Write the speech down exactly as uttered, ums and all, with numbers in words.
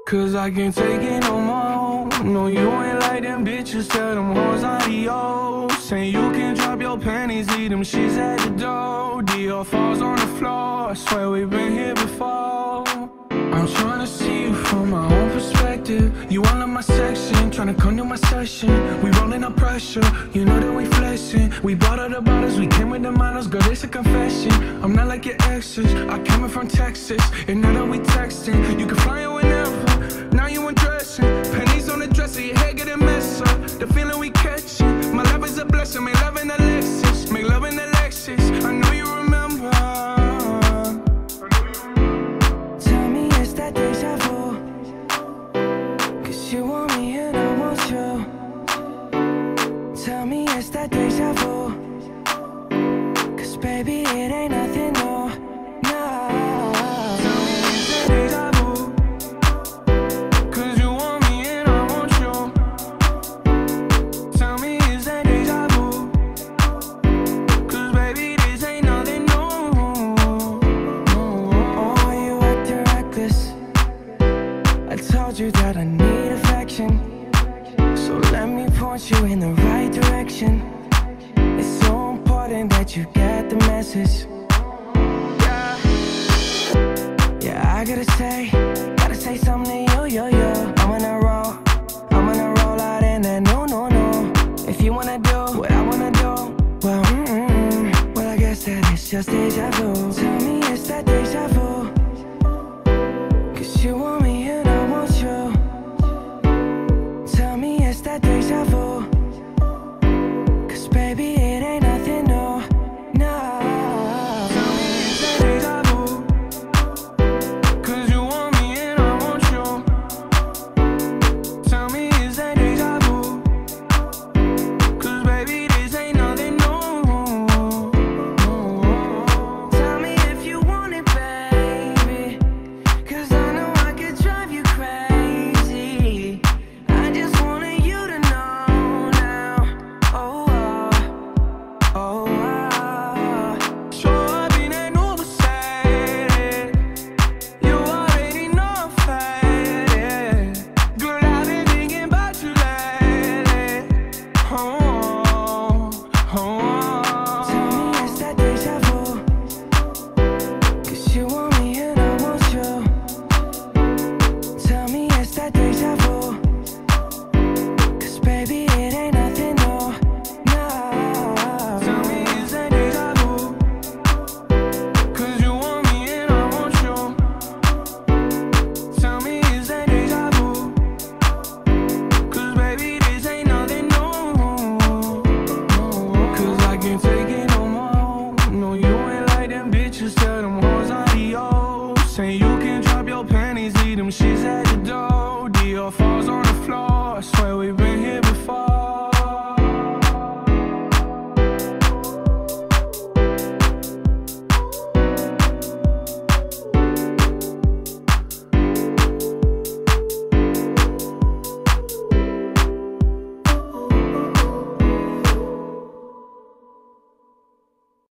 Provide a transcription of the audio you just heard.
Cause I can't take it no more. No, you ain't like them bitches, tell them hoes adios. Saying you can drop your panties, leave them sheets at the door. Dior falls on the floor, I swear we've been here before. I'm trying to see you from my own perspective. You all in my section, trying to come to my session. We rolling up pressure, you know that we flexing. We bought all the bottles, we came with the models. Girl, it's a confession, I'm not like your exes. I came in from Texas, and now that we texting, you can fly in whenever, now you undressing. Pennies on the dresser, your hair getting messed up. The feeling we catching, my love is a blessing. Make love in the Lexus, make love in the Lexus. I know you remember. Tell me it's that deja vu, cause you want me and I want you. Tell me it's that deja vu, cause baby it ain't nothing new, no. Tell me it's that deja vu, cause you want me and I want you. Tell me it's that deja vu, cause baby this ain't nothing new, no. Oh, you acting reckless, I told you that I need affection, so let me point you in the right direction. It's so important that you get the message. Yeah, yeah, I gotta say, gotta say something to you, yo, yo. I'm gonna roll, I'm gonna roll out in that no, no, no. If you wanna do what I wanna do, well, mm-mm, well, I guess that it's just deja vu. Tell me it's that deja vu, cause you want me and I want you. Tell me it's that deja vu, cause baby it ain't nothing new, no. Tell me it's that deja vu, cause you want me and I want you. Tell me it's that deja vu, cause baby this ain't nothing new, no. Tell me if you want it, baby, cause I know I could drive you crazy. I just wanted you to know now. Oh, oh, oh, oh. Show up in that new Mercedes, you already know I'm faded. Girl, I've been thinking about you lately. Oh, oh, Tell me it's that deja vu, cause you want me and I want you. Tell me it's that deja vu, cause baby it ain't nothing new, no. Tell me it's that deja vu, cause you want me and I want you. Tell me it's that deja vu, cause baby this ain't nothing new, no. Cause I can't take it no more. No, you ain't like them bitches, tell them hoes adios. Saying you can drop your panties, leave them sheets at the door. Dior falls on the floor, I swear we've been